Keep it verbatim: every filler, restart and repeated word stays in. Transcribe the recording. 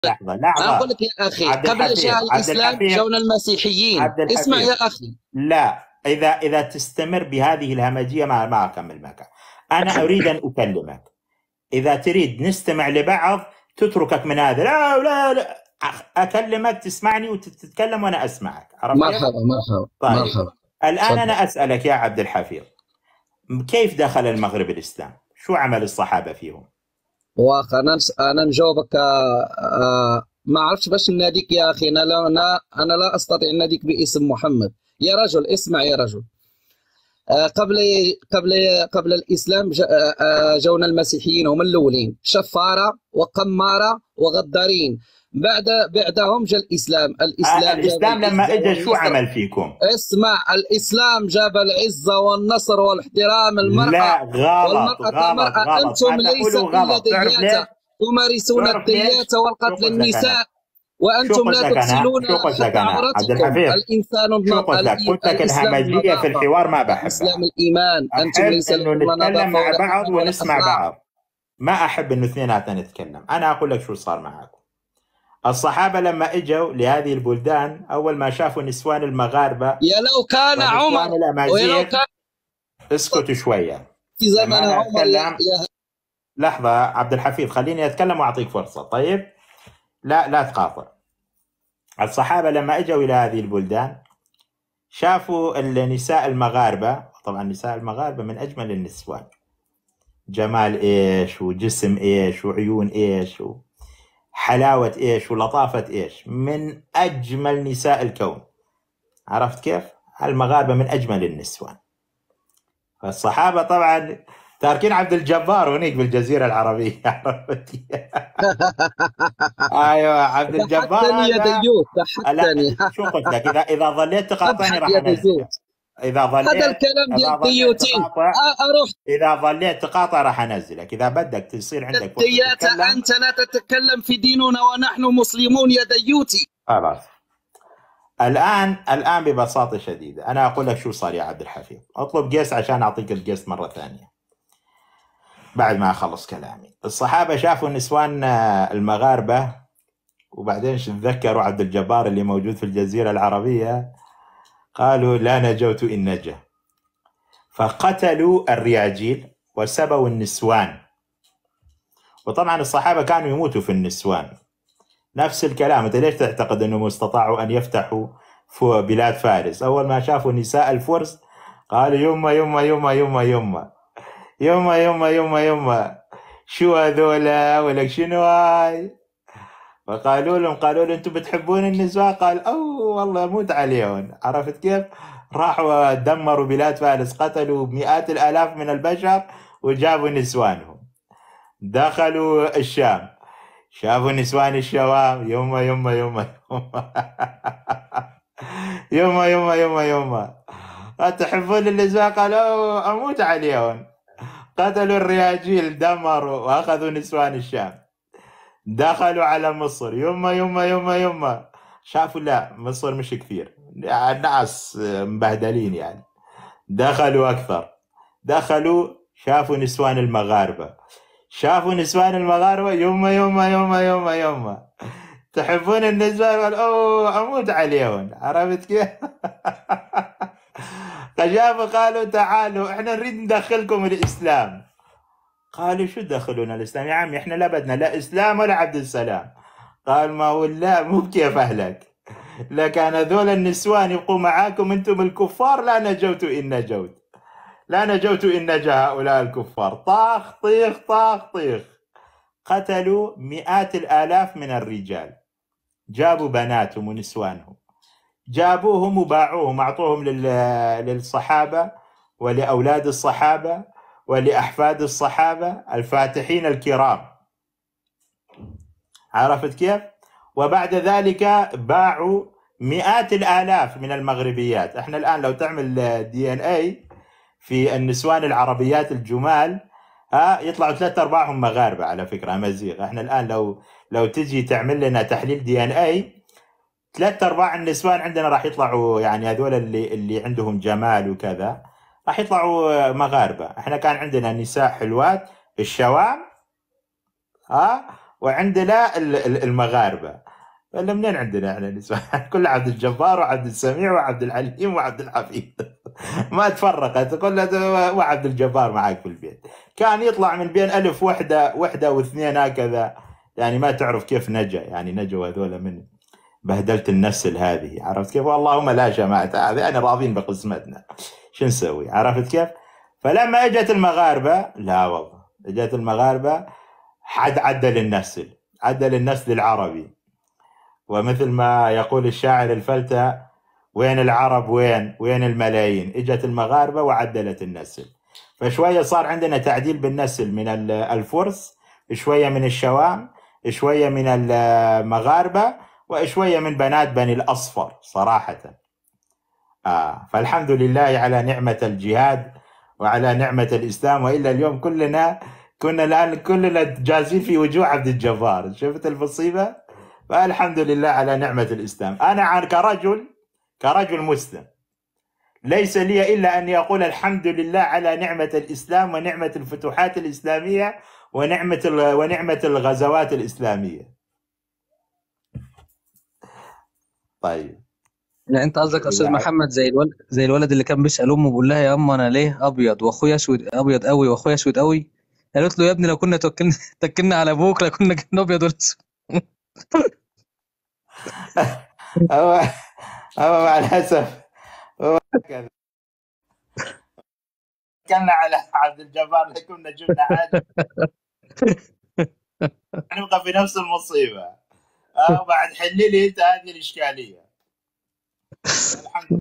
لحظة أنا أقول لحظة لك يا أخي، عبد قبل الحفيظ جاء عبد الإسلام الحفيظ جاءنا المسيحيين. عبد اسمع الحفيظ يا أخي. لا، إذا إذا تستمر بهذه الهمجية ما ما أكمل معك. أنا أريد أن أكلمك، إذا تريد نستمع لبعض تتركك من هذا، لا لا لا أكلمك تسمعني وتتكلم وأنا أسمعك، عرفت كيف؟ مرحبا مرحبا طيب مرحبا. الآن تفضل. أنا أسألك يا عبد الحفيظ، كيف دخل المغرب الإسلام؟ شو عمل الصحابة فيهم؟ واخا انا انا نجاوبك. آه، آه، ما عرفتش باش ناديك يا اخي. انا لا انا انا لا استطيع ان ناديك باسم محمد. يا رجل اسمع يا رجل. آه، قبل قبل قبل الاسلام جا- آه، آه، جاونا المسيحيين هم الاولين، شفاره وقماره وغدارين. بعد بعدهم جاء الاسلام. آه، الاسلام جاب الإسلام لما العزه إجا شو والنصر. عمل فيكم؟ اسمع، الاسلام جاب العزه والنصر والاحترام المراه. لا، غلط والمراه غلط كمراه. غلط، ما انتم ليس تقولوا الا غلط. تعرف دياته، ليش؟ تمارسون تعرف ليش؟ الديات شو والقتل قلت لك أنا؟ النساء، شو وانتم قلت لا لك أنا؟ تغسلون شو قلت لك حتى أنا عبد عوراتكم. الحفيظ؟ الانسان شو النظ... قلت لك؟ قلت لك الاسلام الهمجية في النظافه. الحوار ما الاسلام بحبها. الايمان. انتم أحب ليس إنه لكم لا نتكلم نظافه مع ولا بعض ايمان ولا ونسمع اخلاق. بعض، ما أحب إنه اثنيناتنا نتكلم. أنا أقول لك شو صار معاكم. الصحابة لما إجوا لهذه البلدان، أول ما شافوا نسوان المغاربة يا لو كان عمر، ونسوان ويا لو الأمازيغ، كان اسكتوا شوية في لما زمن أنا عمر يا, أتكلم. يا لحظة عبد الحفيظ، خليني أتكلم وأعطيك فرصة. طيب لا لا تقاطع. الصحابة لما اجوا إلى هذه البلدان شافوا النساء المغاربة، طبعا النساء المغاربة من أجمل النسوان، جمال إيش وجسم إيش وعيون إيش وحلاوة إيش ولطافة إيش، من أجمل نساء الكون. عرفت كيف؟ المغاربة من أجمل النسوان. فالصحابة طبعا تاركين عبد الجبار هناك بالجزيرة العربية. عرفت؟ ايوه عبد الجبار ضحكتني يا هذا. ديوث، لا ضحكتني. شو قلت لك، اذا اذا ظليت تقاطعني اضحك راح يا انزلك. ديوث. اذا هذا ظليت الكلام ديال اذا ظليت الديوتين. تقاطع أ- اروح اذا ظليت تقاطع راح انزلك. اذا بدك تصير عندك فرصه الديات. تتكلم انت لا تتكلم في ديننا ونحن مسلمون يا ديوتي. خلاص. الان الان ببساطه شديده انا اقول لك شو صار يا عبد الحفيظ. اطلب قيس عشان اعطيك القيس مره ثانيه بعد ما اخلص كلامي. الصحابه شافوا النسوان المغاربه، وبعدين تذكروا عبد الجبار اللي موجود في الجزيره العربيه، قالوا لا نجوت إن نجا، فقتلوا الرياجيل وسبوا النسوان. وطبعا الصحابة كانوا يموتوا في النسوان. نفس الكلام، أنت ليش تعتقد أنهم استطاعوا أن يفتحوا بلاد فارس؟ أول ما شافوا نساء الفرس قالوا يما يما يما يما يما يما يما يما يما شو هذولا ولك شنو هاي؟ فقالوا لهم قالوا له انتم بتحبون النساء؟ قال اوه والله موت عليهم. عرفت كيف؟ راحوا دمروا بلاد فارس، قتلوا مئات الالاف من البشر وجابوا نسوانهم. دخلوا الشام، شافوا نسوان الشوام يما يما يما يما يما يما يما تحبون النساء؟ قالوا اوه اموت عليهم. قتلوا الرياجيل، دمروا واخذوا نسوان الشام. دخلوا على مصر، يما يما يما يما شافوا لا مصر مش كثير، الناس مبهدلين يعني. دخلوا أكثر، دخلوا شافوا نسوان المغاربة، شافوا نسوان المغاربة يما يما يما يما يما تحبون النسوان؟ قال أوه أموت عليهم. عرفت كيف؟ فجابوا قالوا تعالوا احنا نريد ندخلكم الإسلام. قالوا شو دخلونا الإسلام يا عمي؟ إحنا لا بدنا لا إسلام ولا عبد السلام. قال ما هو لا مو بكيف أهلك، لكان هذول النسوان يبقوا معاكم أنتم الكفار لا نجوت إن نجوت، لا نجوت إن نجا هؤلاء الكفار. طاخ طيخ طاخ طيخ، قتلوا مئات الآلاف من الرجال، جابوا بناتهم ونسوانهم، جابوهم وباعوهم، أعطوهم للصحابة ولأولاد الصحابة ولأحفاد الصحابة الفاتحين الكرام. عرفت كيف؟ وبعد ذلك باعوا مئات الآلاف من المغربيات. احنا الآن لو تعمل دي ان اي في النسوان العربيات الجمال ها يطلعوا ثلاثة أرباعهم مغاربة على فكرة أمازيغ. احنا الآن لو لو تجي تعمل لنا تحليل دي ان اي ثلاثة أرباع النسوان عندنا راح يطلعوا يعني هذول اللي اللي عندهم جمال وكذا راح يطلعوا مغاربة. احنا كان عندنا نساء حلوات الشوام ها وعندنا المغاربه. ولا منين عندنا احنا نسوان؟ كل عبد الجبار وعبد السميع وعبد العليم وعبد الحفيظ. ما تفرقت، كل وعبد الجبار معاك في البيت. كان يطلع من بين ألف وحده وحده واثنين هكذا، يعني ما تعرف كيف نجا، يعني نجوا هذول من بهدلت النسل هذه، عرفت كيف؟ اللهم لا جماعة هذه يعني راضين بقسمتنا، شو نسوي؟ عرفت كيف؟ فلما اجت المغاربه، لا والله اجت المغاربه حد عدل النسل، عدل النسل العربي. ومثل ما يقول الشاعر الفلتة: وين العرب وين وين الملايين، اجت المغاربه وعدلت النسل. فشويه صار عندنا تعديل بالنسل من الفرس، شويه من الشوام، شويه من المغاربه، وشويه من بنات بني الاصفر صراحه. آه فالحمد لله على نعمه الجهاد وعلى نعمه الاسلام، والا اليوم كلنا كنا الان كلنا جالسين في وجوه عبد الجبار. شفت المصيبه؟ فالحمد لله على نعمه الاسلام. انا عن كرجل كرجل مسلم ليس لي إلا أن يقول الحمد لله على نعمة الإسلام ونعمة الفتوحات الإسلامية ونعمة ونعمة الغزوات الإسلامية. طيب لا انت قصدك يا استاذ محمد زي الولد زي الولد اللي كان بيسال امه بيقول لها يا اما انا ليه ابيض واخويا اسود، ابيض قوي واخويا اسود قوي؟ قالت له يا ابني لو كنا توكلنا تكلنا على ابوك لكنا كنا ابيض ولا اسود. هو هو مع الاسف هو كذا كنا على عبد الجبار لكنا جبنا حاجه نبقى في نفس المصيبه. اه وبعد حل لي انت هذه الاشكاليه. الحمد